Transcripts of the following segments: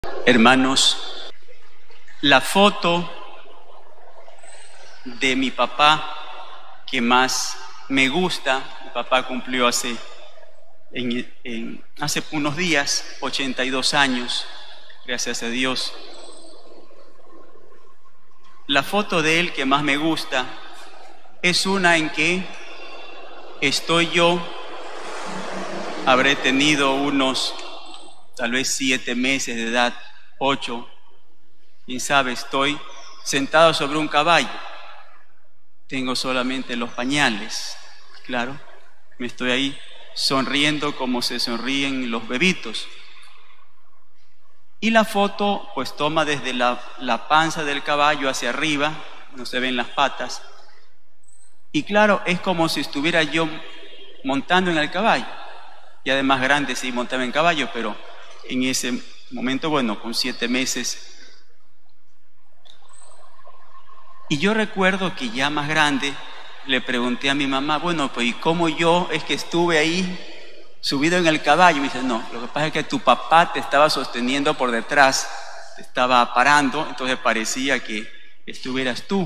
Hermanos, la foto de mi papá que más me gusta, mi papá cumplió hace unos días 82 años, gracias a Dios. La foto de él que más me gusta es una en que estoy yo, habré tenido unos tal vez 7 meses de edad, 8, quién sabe, estoy sentado sobre un caballo. Tengo solamente los pañales, claro, me estoy ahí sonriendo como se sonríen los bebitos. Y la foto pues toma desde la panza del caballo hacia arriba, no se ven las patas. Y claro, es como si estuviera yo montando en el caballo. Y además grande sí montaba en caballo, pero en ese momento, bueno, con 7 meses. Y yo recuerdo que ya más grande le pregunté a mi mamá, bueno, pues ¿y cómo yo es que estuve ahí subido en el caballo? Y me dice, no, lo que pasa es que tu papá te estaba sosteniendo por detrás, te estaba parando, entonces parecía que estuvieras tú.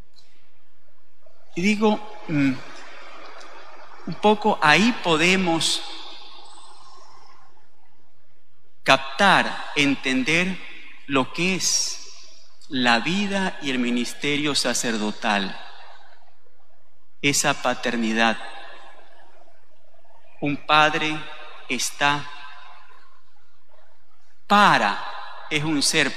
Y digo, un poco ahí podemos captar, entender lo que es la vida y el ministerio sacerdotal, esa paternidad. Un padre está es un ser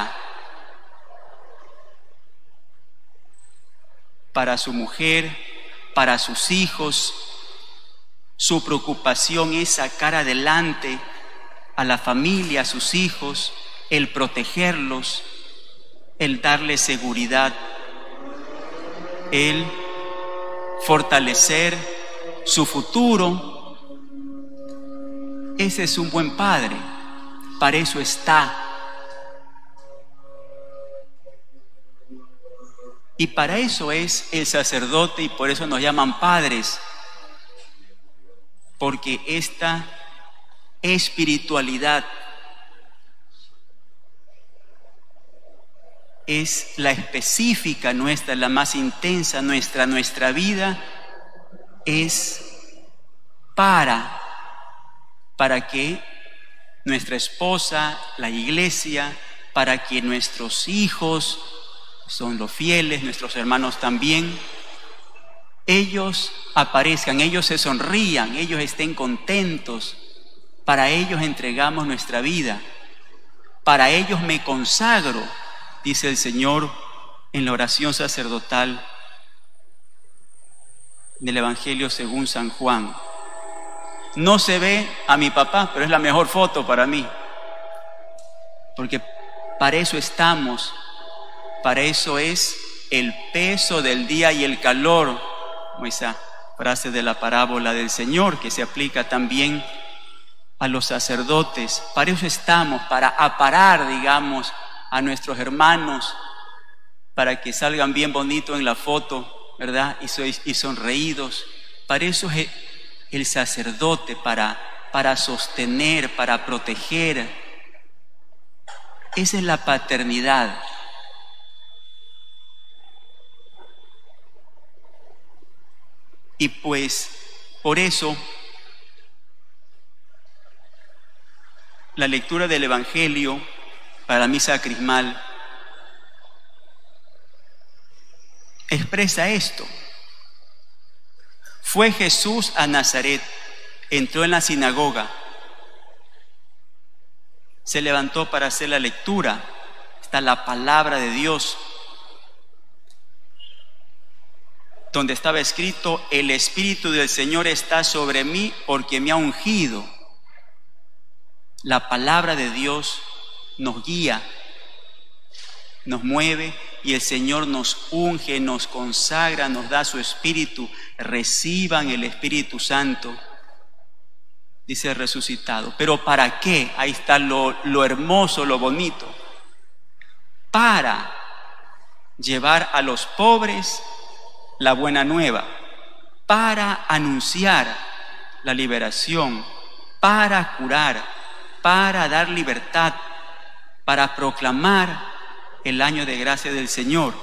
para su mujer, para sus hijos. Su preocupación es sacar adelante a la familia, a sus hijos, el protegerlos, el darles seguridad, el fortalecer su futuro. Ese es un buen padre, para eso está. Y para eso es el sacerdote y por eso nos llaman padres, porque esta espiritualidad es la específica nuestra, la más intensa nuestra. Nuestra vida es para que nuestra esposa, la iglesia, para que nuestros hijos, son los fieles, nuestros hermanos también, ellos aparezcan, ellos se sonrían, ellos estén contentos. Para ellos entregamos nuestra vida, para ellos me consagro, dice el Señor en la oración sacerdotal del Evangelio según San Juan. No se ve a mi papá, pero es la mejor foto para mí, porque para eso estamos, para eso es el peso del día y el calor, como esa frase de la parábola del Señor que se aplica también a los sacerdotes. Para eso estamos, para aparar, digamos, a nuestros hermanos, para que salgan bien bonitos en la foto, ¿verdad? Y sonreídos. Para eso es el sacerdote, para sostener, para proteger. Esa es la paternidad. Y pues, por eso, la lectura del Evangelio para la misa crismal expresa esto. Fue Jesús a Nazaret, entró en la sinagoga, se levantó para hacer la lectura, está la palabra de Dios, donde estaba escrito, el Espíritu del Señor está sobre mí porque me ha ungido. La palabra de Dios nos guía, nos mueve y el Señor nos unge, nos consagra, nos da su Espíritu. Reciban el Espíritu Santo, dice el resucitado. ¿Pero para qué? Ahí está lo hermoso, lo bonito. Para llevar a los pobres la buena nueva, para anunciar la liberación, para curar, para dar libertad, para proclamar el año de gracia del Señor.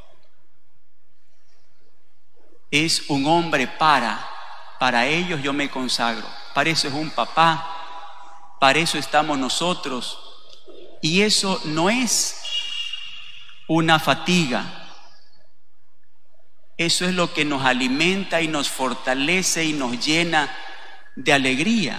Es un hombre para ellos yo me consagro. Para eso es un papá, para eso estamos nosotros. Y eso no es una fatiga. Eso es lo que nos alimenta y nos fortalece y nos llena de alegría.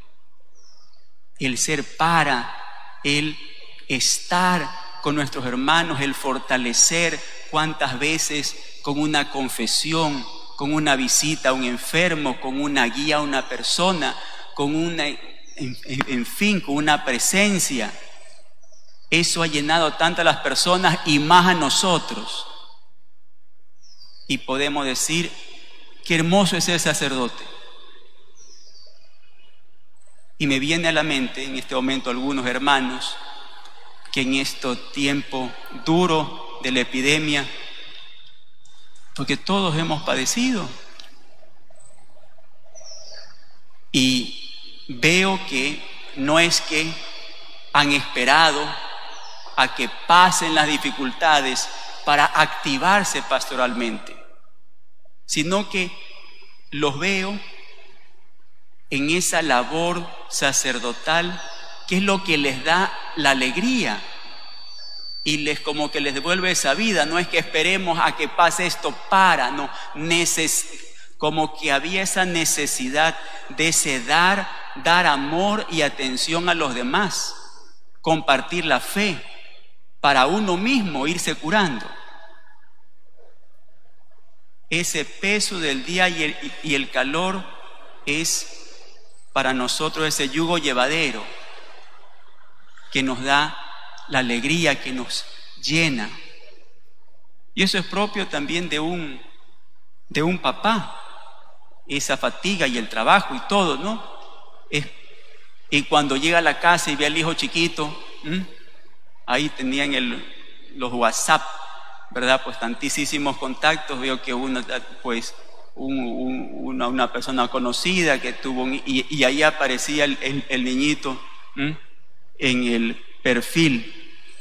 El ser el estar con nuestros hermanos, el fortalecer cuántas veces con una confesión, con una visita a un enfermo, con una guía a una persona, con con una presencia. Eso ha llenado tanto a las personas y más a nosotros. Y podemos decir, qué hermoso es el sacerdote. Y me viene a la mente en este momento algunos hermanos que en este tiempo duro de la epidemia, porque todos hemos padecido, y veo que no es que han esperado a que pasen las dificultades para activarse pastoralmente, sino que los veo en esa labor sacerdotal que es lo que les da la alegría y como que les devuelve esa vida. No es que esperemos a que pase esto no, como que había esa necesidad de ese dar amor y atención a los demás, compartir la fe, para uno mismo irse curando. Ese peso del día y el calor es para nosotros ese yugo llevadero que nos da la alegría, que nos llena. Y eso es propio también de un papá, esa fatiga y el trabajo y todo, ¿no? Y cuando llega a la casa y ve al hijo chiquito, ahí tenían los WhatsApp, ¿verdad? Pues tantísimos contactos. Veo que una persona conocida que tuvo y ahí aparecía el niñito en el perfil.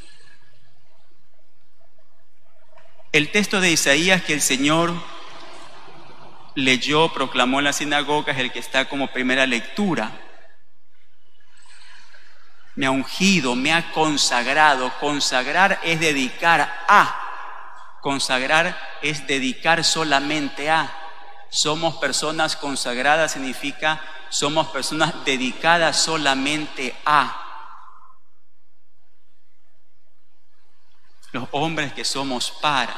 El texto de Isaías que el Señor leyó, proclamó en la sinagoga, es el que está como primera lectura. Me ha ungido, me ha consagrado. Consagrar es dedicar a. Consagrar es dedicar solamente a. Somos personas consagradas, significa somos personas dedicadas solamente a. Los hombres que somos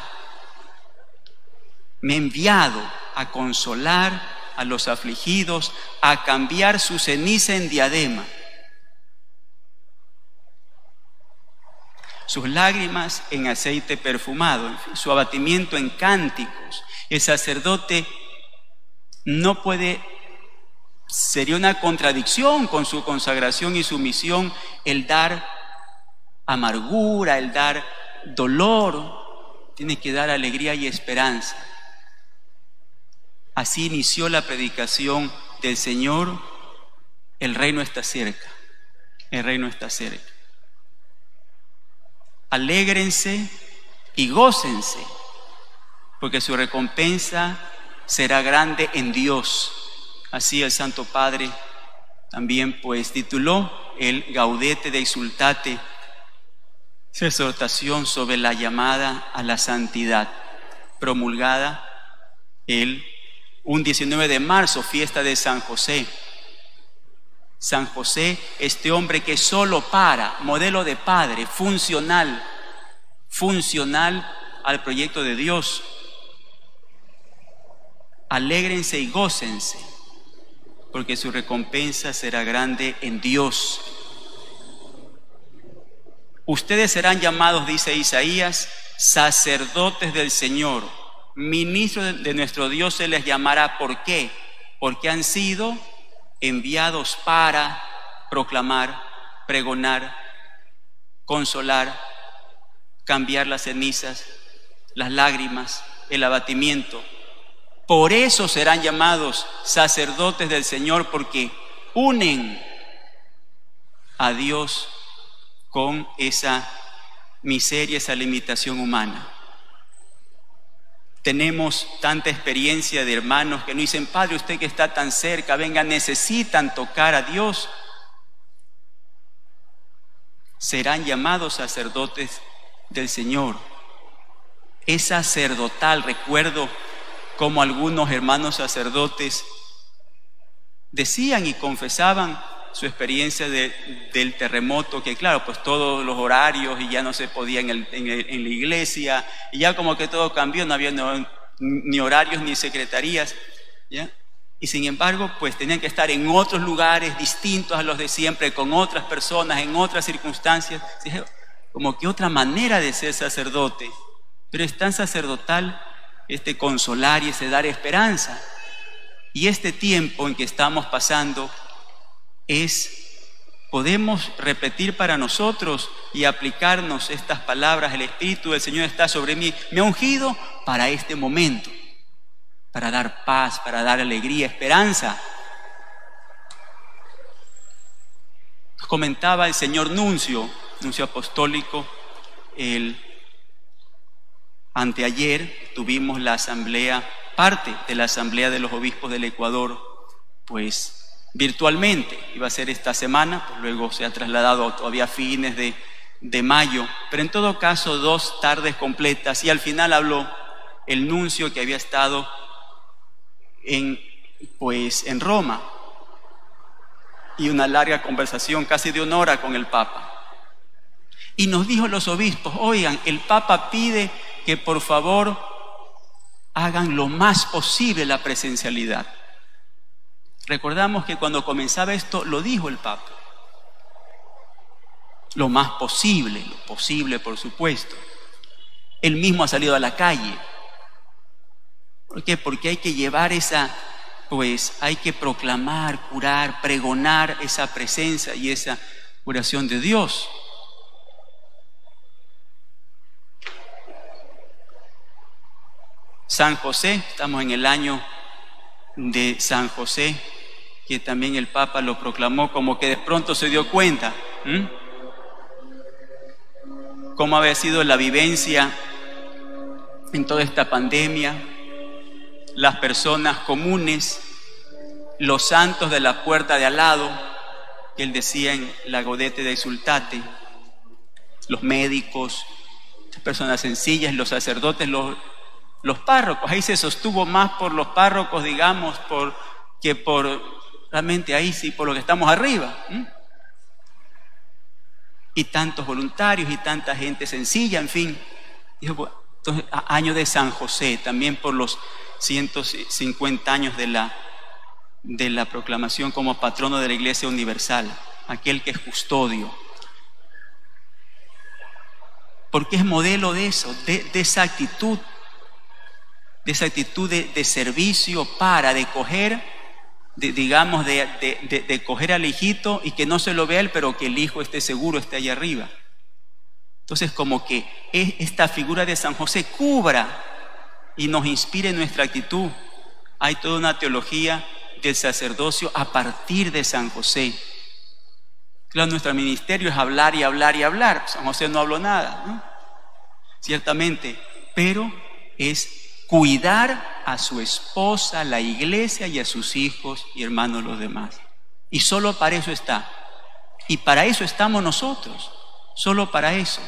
me ha enviado a consolar a los afligidos, a cambiar su ceniza en diadema, sus lágrimas en aceite perfumado, en fin, su abatimiento en cánticos. El sacerdote no puede, sería una contradicción con su consagración y su misión, el dar amargura, el dar dolor. Tiene que dar alegría y esperanza. Así inició la predicación del Señor. El reino está cerca. El reino está cerca. Alégrense y gócense, porque su recompensa será grande en Dios. Así el Santo Padre también pues tituló el Gaudete de Exsultate, esa exhortación sobre la llamada a la santidad, promulgada un 19 de marzo, fiesta de San José. San José, este hombre que solo modelo de padre, funcional al proyecto de Dios. Alégrense y gócense, porque su recompensa será grande en Dios. Ustedes serán llamados, dice Isaías, sacerdotes del Señor. Ministros de nuestro Dios se les llamará. ¿Por qué? Porque han sido enviados para proclamar, pregonar, consolar, cambiar las cenizas, las lágrimas, el abatimiento. Por eso serán llamados sacerdotes del Señor, porque unen a Dios con esa miseria, esa limitación humana. Tenemos tanta experiencia de hermanos que nos dicen: Padre, usted que está tan cerca, venga, necesitan tocar a Dios. Serán llamados sacerdotes del Señor. Es sacerdotal. Recuerdo como algunos hermanos sacerdotes decían y confesaban su experiencia del terremoto, que claro, pues todos los horarios y ya no se podía en la iglesia, y ya como que todo cambió, no había ni horarios ni secretarías, ¿ya? Y sin embargo, pues tenían que estar en otros lugares distintos a los de siempre, con otras personas, en otras circunstancias, como que otra manera de ser sacerdote. Pero es tan sacerdotal consolar y dar esperanza. Y este tiempo en que estamos pasando podemos repetir para nosotros y aplicarnos estas palabras: el Espíritu del Señor está sobre mí, me ha ungido para este momento, para dar paz, para dar alegría, esperanza. Nos comentaba el señor nuncio apostólico, anteayer tuvimos la asamblea, parte de la asamblea de los obispos del Ecuador, pues virtualmente. Iba a ser esta semana, pues luego se ha trasladado todavía a fines de mayo, pero en todo caso 2 tardes completas, y al final habló el nuncio que había estado en Roma, y una larga conversación, casi de 1 hora, con el Papa. Y nos dijo los obispos: oigan, el Papa pide que por favor hagan lo más posible la presencialidad. Recordamos que cuando comenzaba esto lo dijo el Papa: lo más posible, lo posible, por supuesto. Él mismo ha salido a la calle. ¿Por qué? Porque hay que llevar hay que proclamar, curar, pregonar esa presencia y esa curación de Dios. San José, estamos en el año de San José, que también el Papa lo proclamó, como que de pronto se dio cuenta cómo había sido la vivencia en toda esta pandemia, las personas comunes, los santos de la puerta de al lado, que él decía en la Gaudete de Exsultate, los médicos, las personas sencillas, los sacerdotes, los párrocos. Ahí se sostuvo más por los párrocos, digamos, que por realmente ahí sí, por lo que estamos arriba. Y tantos voluntarios y tanta gente sencilla, en fin. Dijo, entonces, año de San José, también por los 150 años de la proclamación como patrono de la Iglesia Universal, aquel que es custodio. Porque es modelo de eso, de esa actitud, de servicio de coger, de coger al hijito y que no se lo vea él, pero que el hijo esté seguro, esté allá arriba. Entonces, como que esta figura de San José cubra y nos inspire nuestra actitud. Hay toda una teología del sacerdocio a partir de San José. Claro, nuestro ministerio es hablar y hablar y hablar. San José no habló nada, ¿no? Ciertamente, pero es cuidar a su esposa, la iglesia y a sus hijos y hermanos los demás. Y solo para eso está. Y para eso estamos nosotros. Solo para eso.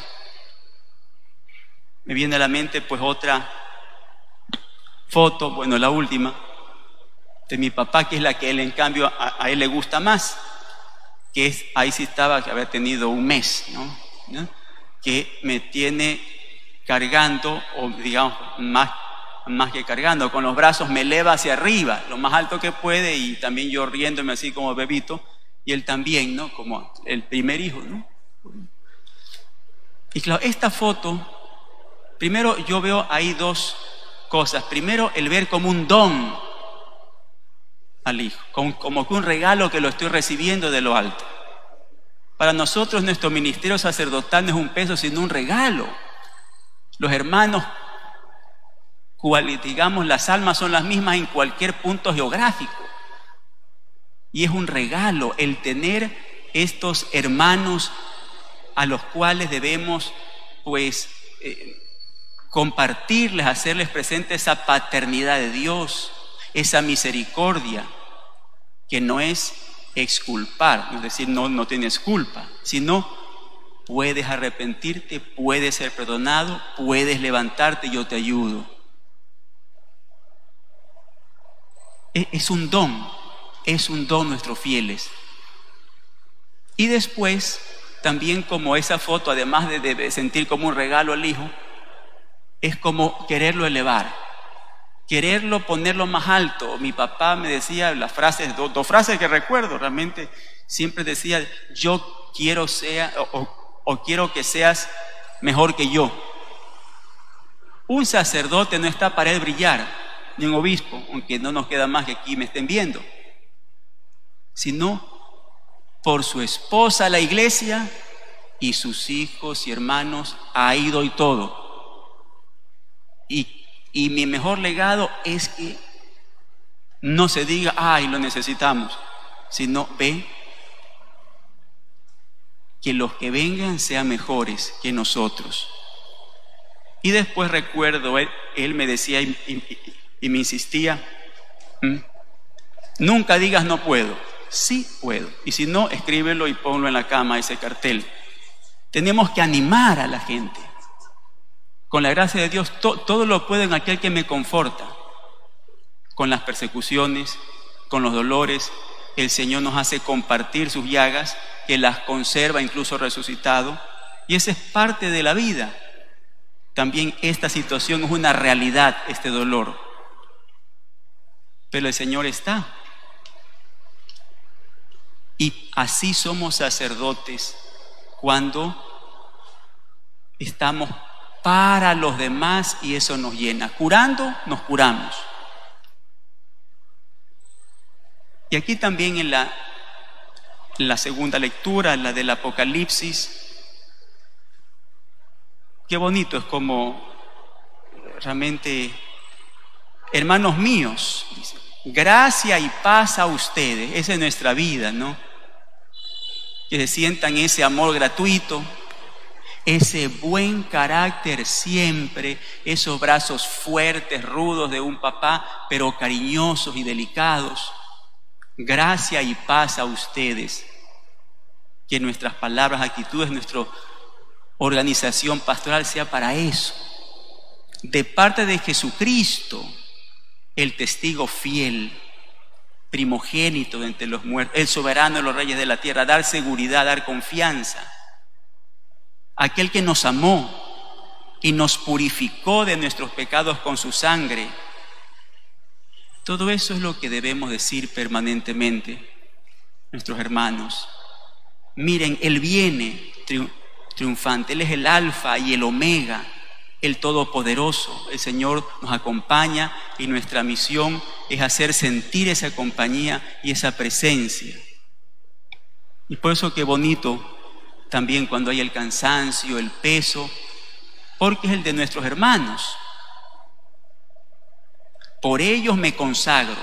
Me viene a la mente pues otra foto, bueno, la última, de mi papá, que es la que él, en cambio, a él le gusta más, que es, ahí sí estaba, que había tenido 1 mes, ¿no? Que me tiene cargando, o digamos, más que cargando, con los brazos me eleva hacia arriba, lo más alto que puede, y también yo riéndome así como bebito, y él también, ¿no? Como el primer hijo, ¿no? Y claro, esta foto, primero yo veo ahí 2 cosas. Primero, el ver como un don al hijo, como que un regalo que lo estoy recibiendo de lo alto. Para nosotros nuestro ministerio sacerdotal no es un peso, sino un regalo. Los hermanos, digamos, las almas son las mismas en cualquier punto geográfico. Y es un regalo el tener estos hermanos a los cuales debemos, pues, compartirles, hacerles presente esa paternidad de Dios, esa misericordia, que no es exculpar, es decir, no tienes culpa, sino puedes arrepentirte, puedes ser perdonado, puedes levantarte, yo te ayudo. Es un don nuestros fieles. Y después, también como esa foto, además de sentir como un regalo al hijo, es como quererlo elevar, quererlo ponerlo más alto. Mi papá me decía las frases, dos frases que recuerdo, realmente siempre decía: yo quiero o quiero que seas mejor que yo. Un sacerdote no está para él brillar, ni un obispo, aunque no nos queda más que aquí me estén viendo, sino por su esposa la iglesia y sus hijos y hermanos ha ido y todo. Y mi mejor legado es que no se diga: ay, lo necesitamos, sino ve que los que vengan sean mejores que nosotros. Y después recuerdo, él me decía y me insistía: nunca digas no puedo. Sí puedo. Y si no, escríbelo y ponlo en la cama, ese cartel. Tenemos que animar a la gente. Con la gracia de Dios, todo lo puedo en aquel que me conforta. Con las persecuciones, con los dolores, el Señor nos hace compartir sus llagas, que las conserva incluso resucitado. Y esa es parte de la vida. También esta situación es una realidad, este dolor. Pero el Señor está. Y así somos sacerdotes cuando estamos para los demás y eso nos llena. Curando, nos curamos. Y aquí también en la segunda lectura, la del Apocalipsis, qué bonito es como realmente: hermanos míos, gracia y paz a ustedes. Esa es nuestra vida, ¿no? Que se sientan ese amor gratuito, ese buen carácter siempre, esos brazos fuertes, rudos de un papá, pero cariñosos y delicados. Gracia y paz a ustedes. Que nuestras palabras, actitudes, nuestra organización pastoral sea para eso. De parte de Jesucristo, el testigo fiel, primogénito de entre los muertos, el soberano de los reyes de la tierra, dar seguridad, dar confianza. Aquel que nos amó y nos purificó de nuestros pecados con su sangre. Todo eso es lo que debemos decir permanentemente, nuestros hermanos. Miren, Él viene triunfante, Él es el alfa y el omega, el todopoderoso. El Señor nos acompaña y nuestra misión es hacer sentir esa compañía y esa presencia. Y por eso qué bonito también cuando hay el cansancio, el peso, porque es el de nuestros hermanos. Por ellos me consagro.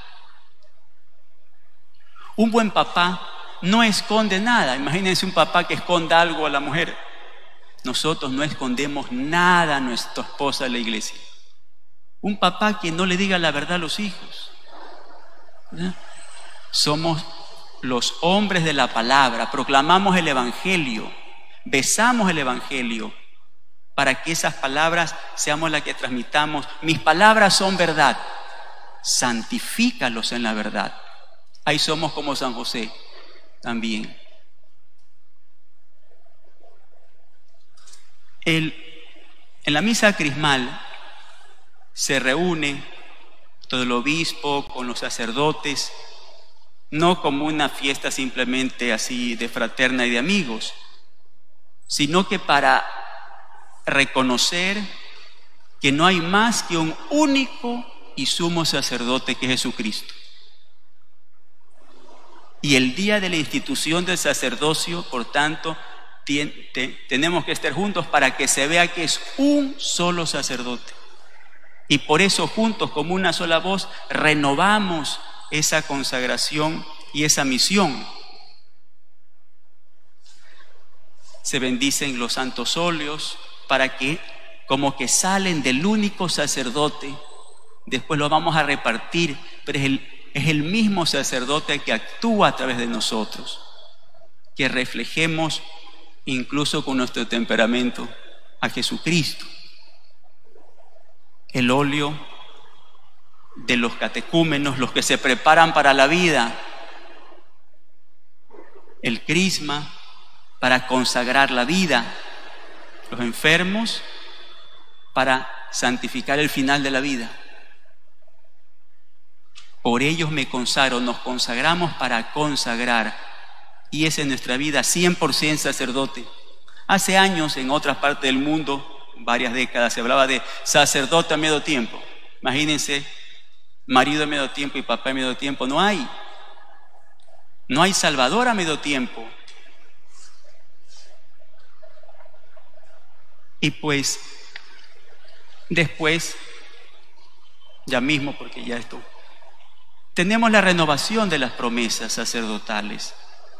Un buen papá no esconde nada. Imagínense un papá que esconda algo a la mujer. Nosotros no escondemos nada a nuestra esposa en la iglesia. Un papá que no le diga la verdad a los hijos. ¿Verdad? Somos los hombres de la palabra, proclamamos el evangelio, besamos el evangelio, para que esas palabras seamos las que transmitamos. Mis palabras son verdad, santifícalos en la verdad. Ahí somos como San José también. En la misa crismal se reúne todo el obispo con los sacerdotes, no como una fiesta simplemente así de fraterna y de amigos, sino que para reconocer que no hay más que un único y sumo sacerdote, que es Jesucristo. Y el día de la institución del sacerdocio, por tanto, tenemos que estar juntos para que se vea que es un solo sacerdote. Y por eso juntos, como una sola voz, renovamos esa consagración y esa misión. se bendicen los santos óleos para que, como que salen del único sacerdote, después lo vamos a repartir, pero es el mismo sacerdote que actúa a través de nosotros, que reflejemos incluso con nuestro temperamento a Jesucristo. El óleo de los catecúmenos, los que se preparan para la vida. El crisma para consagrar la vida. Los enfermos para santificar el final de la vida. Por ellos me consagro, nos consagramos para consagrar. Y esa es nuestra vida, 100% sacerdote. Hace años en otras partes del mundo, varias décadas, se hablaba de sacerdote a medio tiempo. Imagínense, marido a medio tiempo y papá a medio tiempo. No hay salvador a medio tiempo. Y pues después, ya mismo, porque ya esto, tenemos la renovación de las promesas sacerdotales,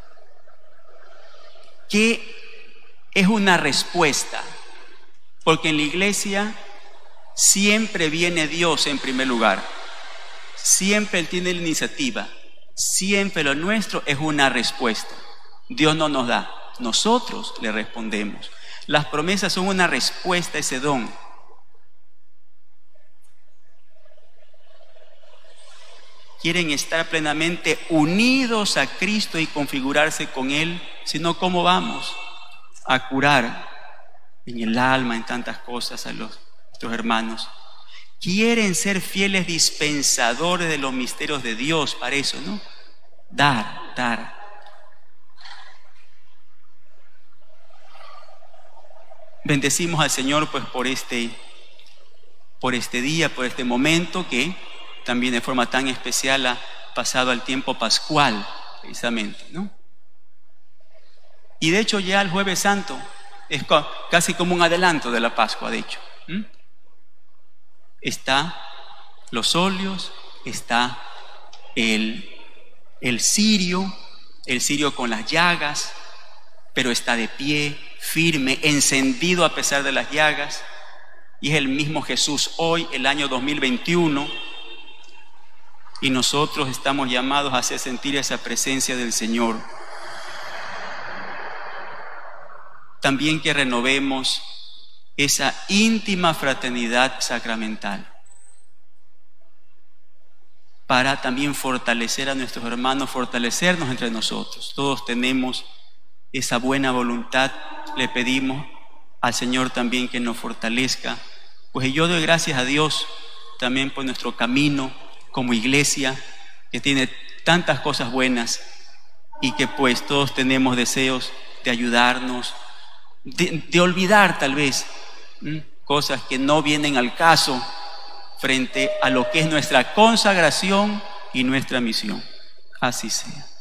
que es una respuesta, porque en la iglesia siempre viene Dios en primer lugar, siempre Él tiene la iniciativa, siempre lo nuestro es una respuesta. Dios no nos da, nosotros le respondemos. Las promesas son una respuesta a ese don. Quieren estar plenamente unidos a Cristo y configurarse con Él, sino ¿cómo vamos a curar en el alma, en tantas cosas a nuestros hermanos? Quieren ser fieles dispensadores de los misterios de Dios, para eso, ¿no? Dar. Bendecimos al Señor pues por este día, por este momento que también de forma tan especial ha pasado al tiempo pascual, precisamente, ¿no? Y de hecho ya el Jueves Santo es casi como un adelanto de la Pascua, de hecho. Está los óleos, está el cirio con las llagas, pero está de pie, firme, encendido a pesar de las llagas, y es el mismo Jesús hoy, el año 2021, y nosotros estamos llamados a hacer sentir esa presencia del Señor. También que renovemos esa íntima fraternidad sacramental para también fortalecer a nuestros hermanos, fortalecernos entre nosotros. Todos tenemos esa buena voluntad, le pedimos al Señor también que nos fortalezca. Pues yo doy gracias a Dios también por nuestro camino como iglesia, que tiene tantas cosas buenas y que pues todos tenemos deseos de ayudarnos, de olvidar tal vez cosas que no vienen al caso frente a lo que es nuestra consagración y nuestra misión. Así sea.